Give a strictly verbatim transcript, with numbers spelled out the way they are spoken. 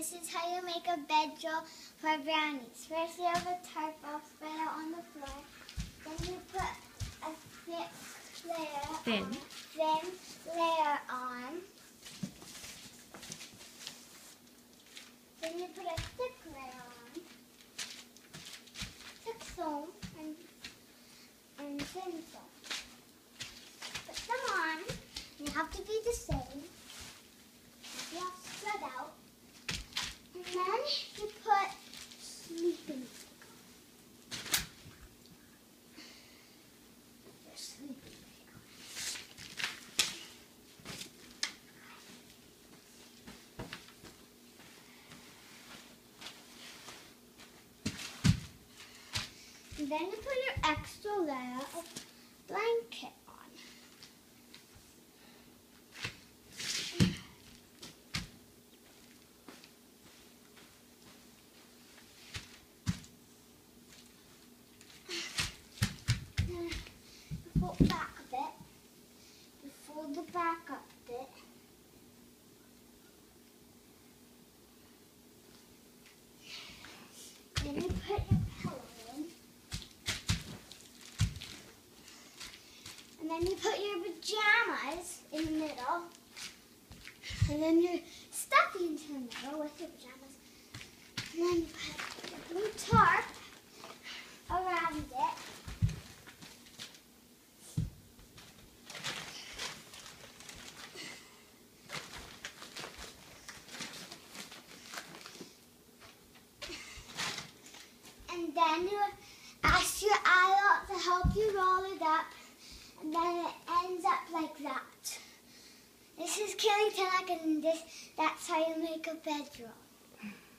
This is how you make a bedroll for brownies. First you have a tarp all spread out on the floor. Then you put a thick layer Thin. on. Thin layer on. Then you put a thick layer on. Thick foam and, and thin foam. Put them on. You have to be the same. You have to spread out. And then you put sleeping bag on. Your sleeping bag on. And then you put your extra layer of blanket on. Fold back a bit. You fold the back up a bit. Then you put your pillow in. And then you put your pajamas in the middle. And then your stuffy into the middle with your pajamas. And then you put your blue tarp around it. And then you ask your adult to help you roll it up, and then it ends up like that. This is Kailey and this, that's how you make a bedroll.